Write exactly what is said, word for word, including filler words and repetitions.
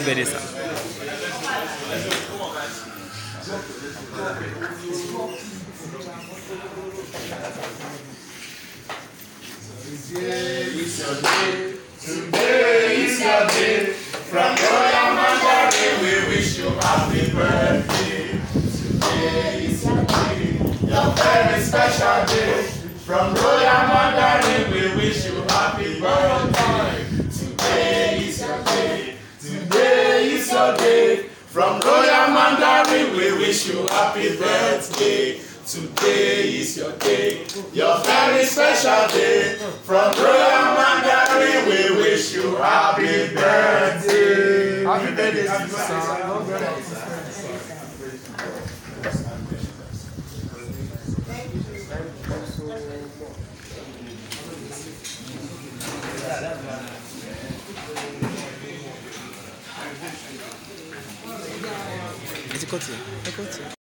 Happy birthday, sir. Today is your day. Today is your day. From Royal Mandarin, we wish you happy birthday. Today is your day. Your very special day. From Royal Mandarin, we wish you happy birthday. Today is your day. Today is your day. From Royal Mandarin, we wish you happy birthday. Today is your day, your very special day. From Royal Mandarin, we wish you happy birthday. Happy birthday, sir. It's a good thing.